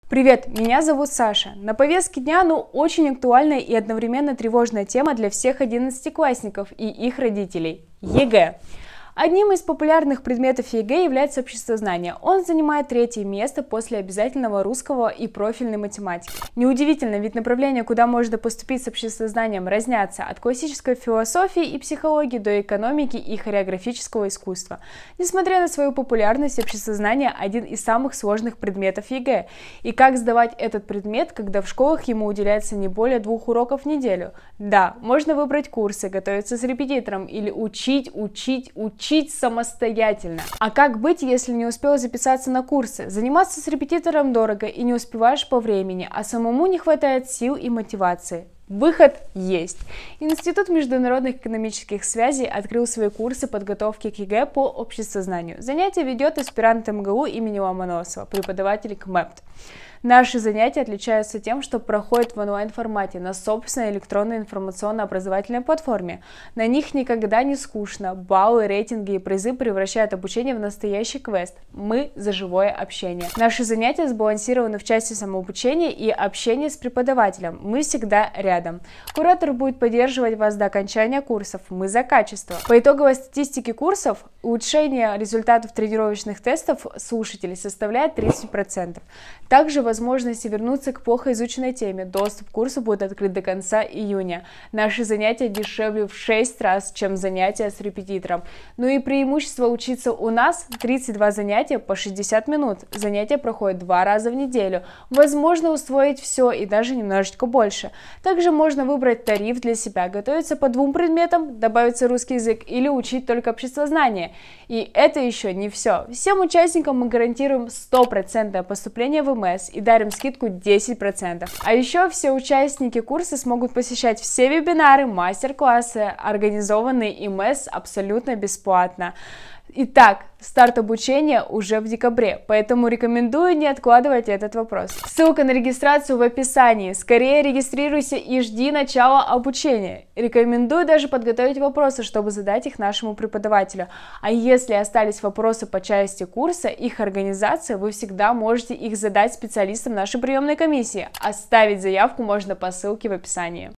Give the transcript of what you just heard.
Привет, меня зовут Саша. На повестке дня, очень актуальная и одновременно тревожная тема для всех одиннадцатиклассников и их родителей – ЕГЭ. Одним из популярных предметов ЕГЭ является обществознание. Он занимает 3-е место после обязательного русского и профильной математики. Неудивительно, ведь направления, куда можно поступить с обществознанием, разнятся от классической философии и психологии до экономики и хореографического искусства. Несмотря на свою популярность, обществознание – один из самых сложных предметов ЕГЭ. И как сдавать этот предмет, когда в школах ему уделяется не более 2 уроков в неделю? Да, можно выбрать курсы, готовиться с репетитором или учить самостоятельно. А как быть, если не успел записаться на курсы? Заниматься с репетитором дорого и не успеваешь по времени, а самому не хватает сил и мотивации. Выход есть. Институт международных экономических связей открыл свои курсы подготовки к ЕГЭ по обществознанию. Занятия ведет аспирант МГУ имени Ломоносова, преподаватель КМЭПТ. Наши занятия отличаются тем, что проходят в онлайн-формате на собственной электронной информационно-образовательной платформе. На них никогда не скучно. Баллы, рейтинги и призы превращают обучение в настоящий квест. Мы за живое общение. Наши занятия сбалансированы в части самообучения и общения с преподавателем. Мы всегда рядом. Куратор будет поддерживать вас до окончания курсов. Мы за качество. По итоговой статистике курсов улучшение результатов тренировочных тестов слушателей составляет 30%. Также возможности вернуться к плохо изученной теме. Доступ к курсу будет открыт до конца июня. Наши занятия дешевле в 6 раз, чем занятия с репетитором. И преимущество учиться у нас: 32 занятия по 60 минут. Занятия проходят 2 раза в неделю. Возможно усвоить все и даже немножечко больше. Также можно выбрать тариф для себя, готовиться по 2 предметам, добавится русский язык или учить только обществознание. И это еще не все. Всем участникам мы гарантируем 100% поступление в МС и дарим скидку 10%. А еще все участники курса смогут посещать все вебинары, мастер-классы, организованные МС абсолютно бесплатно. Итак, старт обучения уже в декабре, поэтому рекомендую не откладывать этот вопрос. Ссылка на регистрацию в описании. Скорее регистрируйся и жди начала обучения. Рекомендую даже подготовить вопросы, чтобы задать их нашему преподавателю. А если остались вопросы по части курса, их организации, вы всегда можете их задать специалистам нашей приемной комиссии. Оставить заявку можно по ссылке в описании.